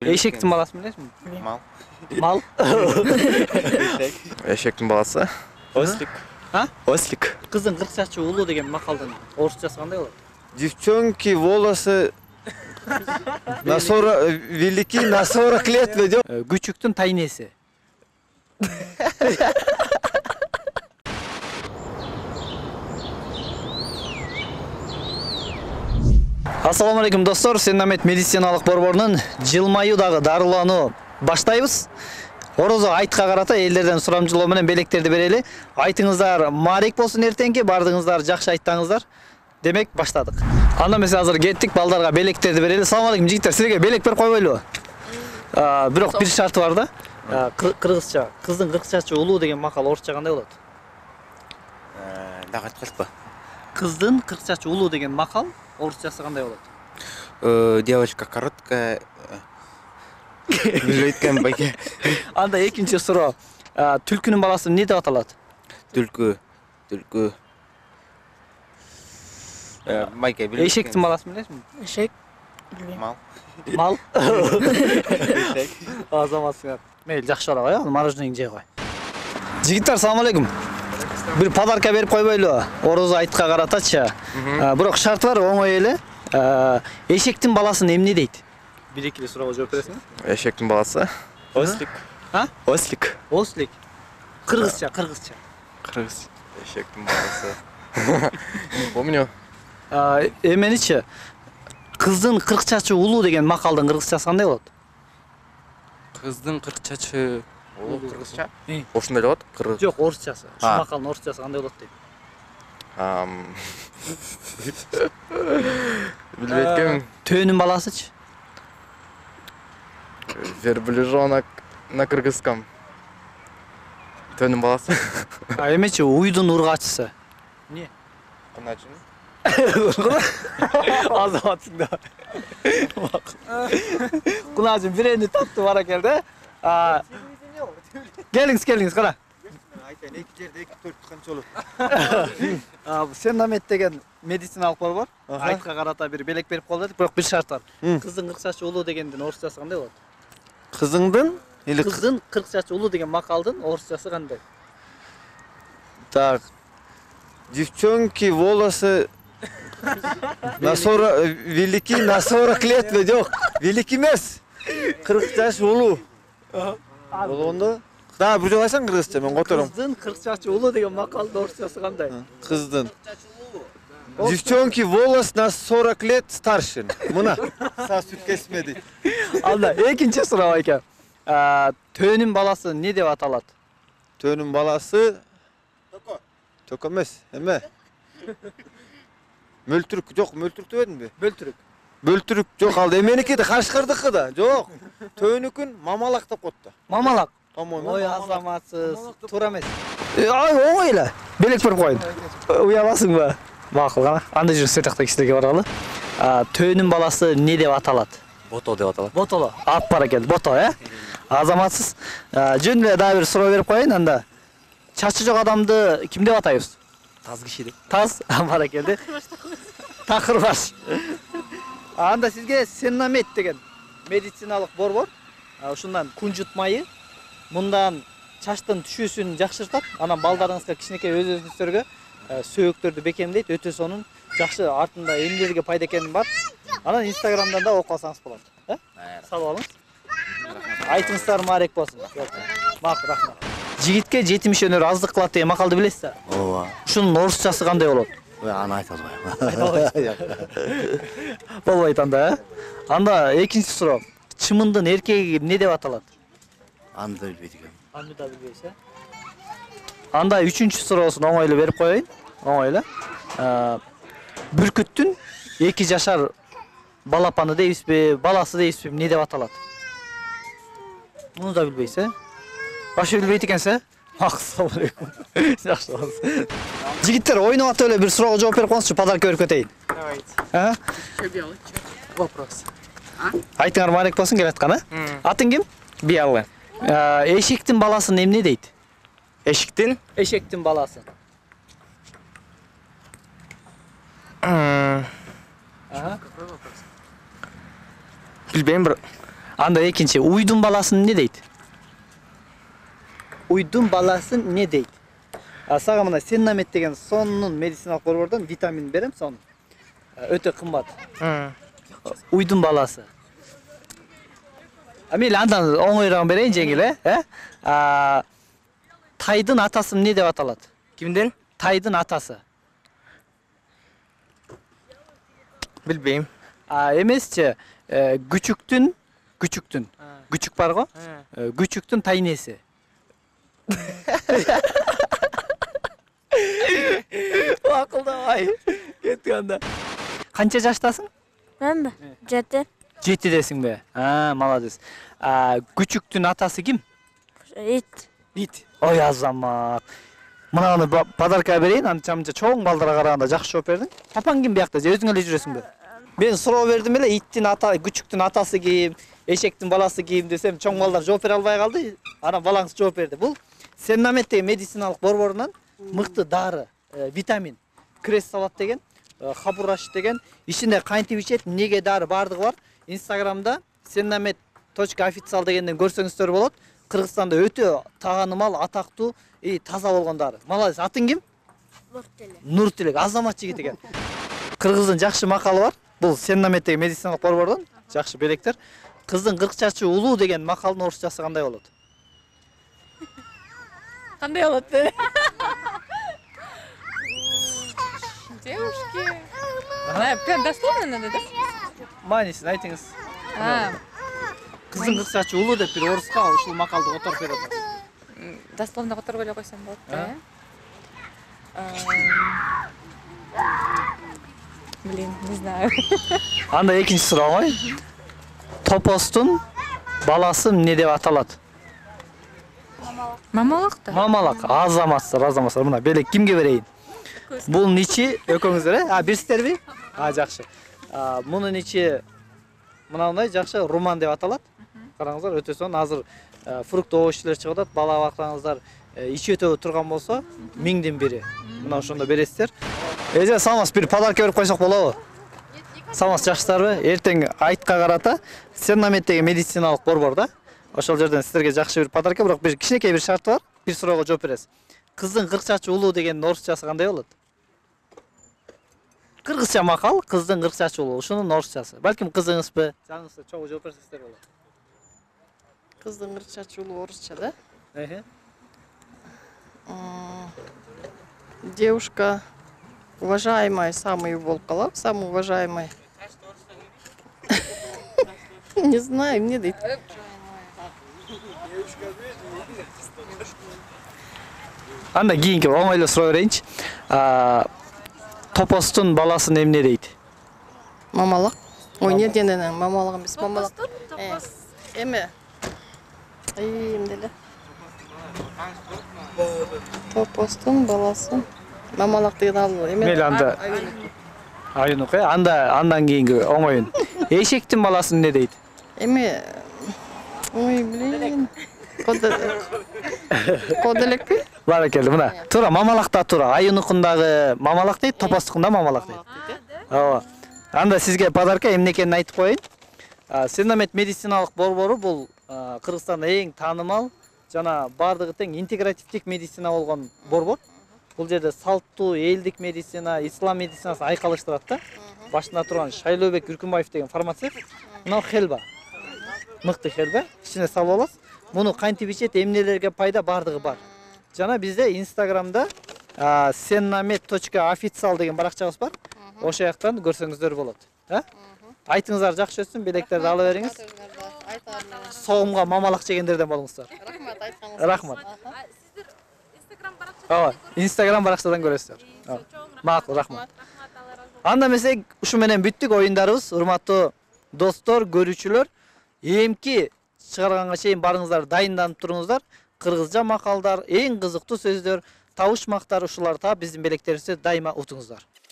Eşektin balası bilesizmi? Mal. Mal. Eşektin balası. Oslик. Ha? Oslик. Kızın 40 saçı ulu деген макалдын орусчасы кандай болот? Девчонки, волосы на 40, велики на 40 лет ведет. Küçüktün taynesi. Assalamu alaikum dostlar. Сенамет медициналык борборунун жылмаюу дагы дарылануу баштайбыз. Орозо айтка карата элдерден сурамжылоо менен белектерди берели. Айтыңыздар маарек болсун эртеңки, бардыңыздар жакшы айттыңыздар. Демек баштадык. Анда эмесе азыр кеттик, балдарга белектерди берели. Assalamu alaikum жигиттер, силерге белек берип койбойлубу? Бирок бир шарты бар да. Кыргызча, кыздын 40 чачы улуу деген макал орусча кандай болот? Дагы айткылыкпы? Кыздын 40 чачы улуу деген макал орусчасы кандай болот? Девочка короткая. Билбей эткем байке. Анда экинчи суроо. Түлкүнүн баласы эмне деп аталат? Түлкү. Байке билбей. Эшектин баласы билесизби? Эшек. Мал. Мал. Азаматсыңар. Мейли, жакшы ара кой, мороженое жей кой. Жигиттер, assalamu alaikum. Бир подарка берип койбойлубу? Орозо айтка каратачы. Бирок шарты бар, оңой эле. Эшектин баласын эмне дейт? Бир-экили суроого жооп бересиңби? Эшектин баласы. Ослик. А? Ослик. Ослик. Кыргызча. Кыргыз. Эшектин баласы. Не помню. Эменичи? Кыздын 40 чачы улуу деген макалдын кыргызчасы кандай болот? Кыздын 40 чачы Улуу кыргызча? Ошондой эле болот? Кыргыз. Жок, орусчасы. Ушу макалдын орусчасы кандай болот дейт? Билбей эткем. Төөнүн баласычы? Верблюжонок на кыргызском. Төнүн баласы. Эмечи, уйдун ургачысы? Эмне? Куначин. Азаматсың да. Кунажым бирени тапты баракелде. Келиңиз, кара. Айтайын, эки жерде 2-4 канча болот? Сенамет деген медициналык борбор. Айтка карата бир белек берип кол дедик, бирок бир шарт бар. Кыздын 40 чачы улуу дегендин орусчасы кандай болот? Кызыңдын или Кыздын 40 чачы улуу деген макалдын орусчасы кандай? так. Девчонки, волосы на 40, велики на 40 лет ведет. Велики эмес. 40 жаш улуу. Болгондо? Да, бир жолу айтсаң кыргызча, мен котором. Кыздын 40 чачы улуу деген макалдын орусчасы кандай? Кыздын. Девчонки, волос на 40 лет старше. Мына. Са сүт кесмеди. Анда экинчи суроо экен. Төөнүн баласы эмне деп аталат? Төөнүн баласы Төкө эмес, эме? Мөлтүрүк, жок, мөлтүрүк дебедимби? Бөлтүрүк. Бөлтүрүк жок, ал эменики да Кашкардыкы да. Жок. Төөнүкүн мамалак деп коет да. Мамалак. По-моему. Ой, азаматсыз. Туура эмес. Оңой эле. Белек берип коюн. Уябасыңбы? Макул гана. Анда жүрүп сетакта кишилерге баралы. Төөнүн баласы эмне деп аталат? Бото деп аталат. Ботоло. Ат бар экен, бото, Азаматсыз. Жөн эле дагы бир суроо берип коеюн анда. Чачы жок адамды ким деп атайбыз? Таз киши деп. Таз бар экен. Такырбаш. Анда сизге Сенамет деген медициналык борбор ушундан кунжут майы мындан чачтын түшүүсүн жакшыртат. Анан балдарыңызга кичинекей өзүңүздөргө сөөктөрдү бекемдейт. Өтө сонун жакшы артында эмнелерге пайда экени бар. Анан Инстаграмдан да окуп алсаңыз болот. Салып алыңыз. Айтыңыздар маарек болсун. Макул, рахмат. Жигитке 70 өнөр аздык кылат деген макалды билесиз? Ооба. Ушунун орусчасы кандай болот? Аны айта албайм. Болбойт анда, Анда экинчи суроо. Чымындын эркеги эмне деп аталат? Аны да билбейт экенмин. Аны да билбейсиз, Анда үчүнчү суроосун оңой эле берип коеюн. Оңой эле. Бүркүттүн 2 жашар балапаны дейбизби, баласы дейбизби, эмне деп аталат? Муну да билбейсиз, Башы билбейт экенсиз, Assalamu alaikum. Жакшы болсун. Жигиттер, ойноп атып эле бир суроого жооп берип коюңузчу, подарка берип кетейин. Давайте. Что делать? Вопрос. Айтыңар маалек болсун келаткан, Атың ким? Биялы. Эшектин баласын эмне дейт? Эшиктин? Эшектин баласы. Билбейм, бир Анда экинчи уйдун баласын эмне дейт? Уйдун баласын не дейт? Сага мына сеннамет деген сонун медициналык борбордон витамин берем, сон. Өтө кымбат. Уйдун баласы. Мейли андан оңойрогун берейин, жеңил, Тайдын атасы эмне деп аталат? Кимден? Тайдын атасы. Билбейм. Эмесчи, күчүктүн күчүк бар го? Күчүктүн тайнеси. Акылдабай. Кетти анда. Канча жаштасың? Менби? 7. 7десиңби? Молодец. Күчүктүн атасы ким? Ит. Ит. Ой азамат. Мынаны подарка берейин, анча-мынча чоң балдара караганда жакшы жооп бердиң. Папаң ким биякта? Же өзүң эле жүрөсүңбү? Мен суроо бердим эле, иттин күчүктүн атасы ким, эшектин баласы ким десем, чоң балдар жооп бере албай калды. Анан балаңыз жооп берди. Бул Сеннамет деген медициналык борборунан мыкты дары, витамин, крес салат деген, хабураш деген, ичинде кантип ичет, неге дары бардыгы бар. Инстаграмда sennamet.official дегенден көрсөңүздөр болот. Кыргызстанда өтө таанымал, атактуу, таза болгон дары. Молодец. Атың ким? Нуртилек. Нуртилек, азамат жигит экен. Кыргыздын жакшы макалы бар. Бул Сеннамет деген медициналык борбордон жакшы белектер. Кыздын 40 чачы улуу деген макалдын орусчасы кандай болот? Кандай болот? Девушки. Прям дословно надо, да? Маанисин айтыңыз. Кыздын 40 чачы улуу деп бир оруска ушул макалды которуп берет. Дословно которуп эле койсом болот да. Блин, не знаю. Анда экинчи суроо. Топостун баласы эмне деп аталат? Мамалак да. Мамалак. Азаматсыздар. Мына белек кимге берейин? Бунун ичи экөөңүздөр, бирсиздерби? Жакшы. Мунун ичи мынандай жакшы руман деп аталат. Караңыздар, өтө сонун. Азыр фрукт овощтер чыгып атат. Бала бактаңыздар ичи өтө турган болсо, 1000ден бири. Мына ошондо бересиздер. Эже, саламатсыз, бир подарка берип койсок болобу? Саламатсыз, жакшысыздарбы? Эртең айтка карата Сеннамет деген медициналык борбор да. Ошол жерден сиздерге жакшы бир подарка, бирок бир кичинекей бир шарты бар. Бир суроого жооп бересиз. Кыздын 40 чачы улуу деген орусчасы кандай болот? Кыргызча макал, кыздын 40 чачы улуу, ушунун орусчасы. Балким кызыңызбы, жаңыңызбы чогуу жооп берсеңиздер болот. Кыздың 40 чачы улуу орусча, да? Девушка уважаемая, самый болуп калат, самый уважаемый. Не знаю, эмне дейт. Анда кийинки оңойлуу суроо берейинчи. Топостун баласын эмне дейт? Мамалак. Ой, не дененен, мамалак эмес, мамалак. Эме? Эмне эле? Топостун баласын мамалак деген ал эме? Мейли анда Айнук, андан кийинки оңоюн. Эшектин баласын эмне дейт? Эме? Ой, блин. Коделекпи? Баракелде, мына. Туура, мамалакта туура. Айнукундагы мамалак дейт, топостукунда мамалак дейт. Ооба. Анда сизге подарка эмне экенин айтып коеюн. Сеннамет медициналык борбору бул Кыргызстанда эң таанымал жана бардыгы тең интегративдик медицина болгон борбор. Бул жерде салттуу элдик медицина, ислам медицинасын айкалыштырат да. Башында турган Шайлообек Үркүнбаев деген фармацевт. Мына хелба. Мыкты хелба, ичине салып аласыз. Муну кантип ичет, эмнелерге пайда бардыгы бар. Жана бизде Инстаграмда sennamet.official деген баракчабыз бар. Ошол жактан көрсөңүздөр болот. Айтыңыздар жакшы өссүн, белектерди ала бериңиз. Соомго мамалак жегендерден болуңуздар. Рахмат, айтканыңыз. Рахмат. Инстаграм баракчадан көрөсүздөр. Макул, рахмат. Анда эмесе ушу менен бүттүк оюндарыбыз. Урматтуу достор, көрүүчүлөр, эмки чыгарганга чейин барыңыздар, дайынданып туруңуздар. Кыргызча макалдар, эң кызыктуу сөздөр, табыш мактар ушуларды таап биздин белектерибизди дайыма утуңуздар.